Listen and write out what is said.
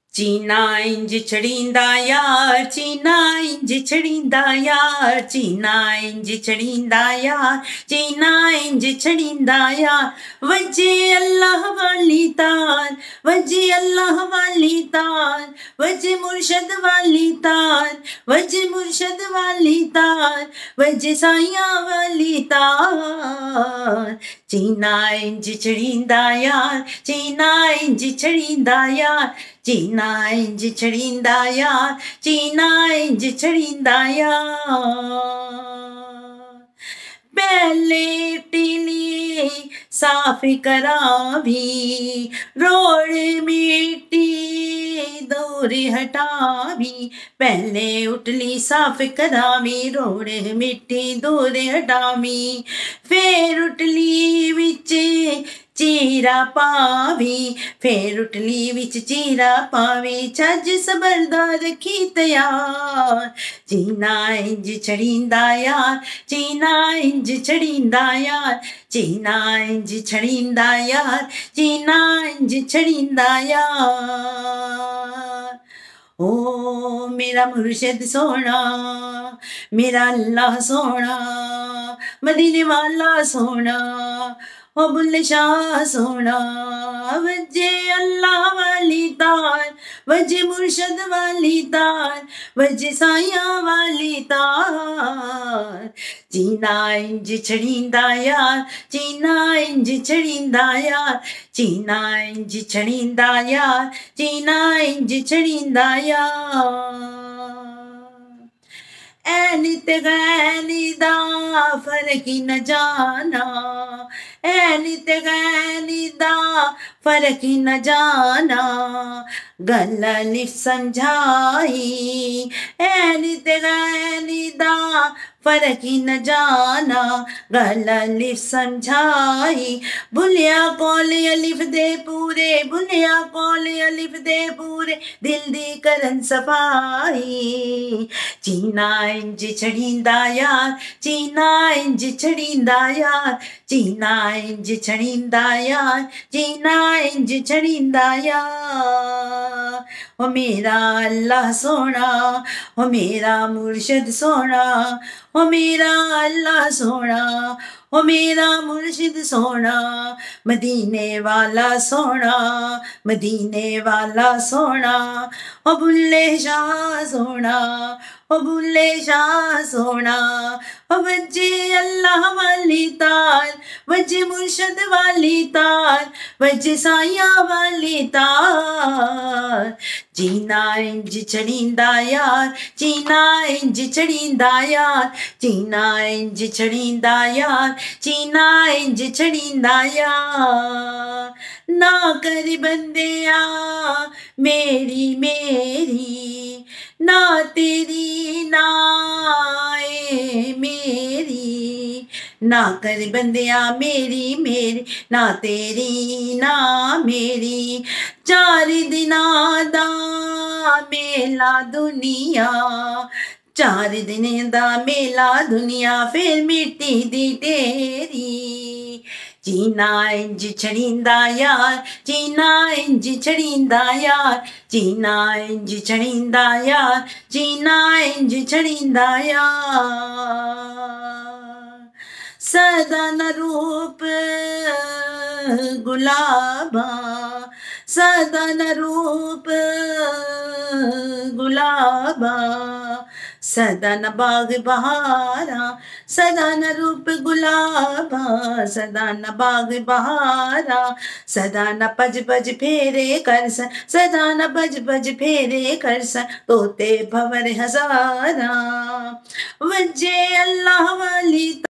चीना इंज छड़ींदा यार, चीना इंज छड़ींदा यार, चीना इंज छड़ींदा यार, चीना इंज छड़ींदा यार। वजे अल्लाह वाली तार, वजे अल्लाह वाली तार, वजे मुर्शद वाली तार, वजे मुर्शद वाली तार, वजे साइया वाली तार। चीना इंज छड़ींदा यार, चीना इंज छड़ींदा यार, चीना इंज छड़ींदा यार, चीना इंज छड़ींदा यार। पहले टीली साफ करा भी, रोड मिट्टी दूर हटा भी। पहले उठली साफ करा भी, रोड मिट्टी दूर हटा भी। फिर उठली विच चीरा पावी, फिर उठली विच चीरा पावी। छज सबरदा रखी तैयार, चीना इंज छड़ींदा यार, चीना इंज छड़ींदा यार, चीना इंज छड़ींदा यार, चीना इंज छड़ींदा यार। ओ मेरा मुर्शद सोना, मेरा अल्लाह सोना, मदीने वाला सोना, ओ बुल्ले शाह सोना। वजे अल्लाह वाली तार, वजे मुर्शद वाली तार, वजे साइया वाली तार। चीना इंज छड़ींदा यार, चीना इंज छड़ींदा यार, चीना इंज छड़ींदा यार, चीना इंज छड़ींदा यार। ऐनी ते गैनी दा फर्क ही न जाना, ऐनी ते गैनी दा फर्क ही न जाना। गल लिफ समझाई, ऐनी ते गैनी दा फर्क ही न जाना। गल लिफ समझाई, भुलिया कौल अलिफ दे पूरे, भुलिया कौल अलिफ दे पूरे, दिल दी करन सफाई। चीना इंज छड़ींदा यार, चीना इंज छड़ींदा यार, चीना इंज छड़ींदा यार, चीना इंज छड़ींदा यार। ओ मेरा अल्लाह सोना, ओ मेरा मुर्शद सोना, ओ मेरा अल्लाह सोना, ओ मेरा मुर्शिद सोना। मदीने वाला सोना, मदीने वाला सोना, ओ बुल्ले शाह सोना, ओ बुल्ले शाह सोना। ओ वजे अल्लाह वाली तार, वजे मुर्शद वाली तार, वजे साइया वाली तार। चीना इंज छड़ींदा यार, चीना इंज छड़ींदा यार, चीना इंज छड़ींदा यार, चीना इंज छड़ींदा यार। ना कर बंदिया मेरी मेरी, ना तेरी ना ए मेरी। ना कर बंदिया मेरी मेरी, ना तेरी ना मेरी। चार दिना दा मेला दुनिया, चार दिन दा मेला दुनिया, फिर मिट्टी दी ढेरी। चीना इंज छड़ींदा यार, चीना इंज छड़ींदा यार, चीना इंज छड़ींदा यार, चीना इंज छड़ींदा यार। सदा न रूप गुलाबा, सदा न रूप गुलाबा, सदा न बाग बहारा, सदा न रूप गुलाबा, सदा न बाग बहारा। सदा न पज पज फेरे करसन, सदा न पज पज फेरे करसन, तोते भंवर हजारा। वजे अल्लाह वाली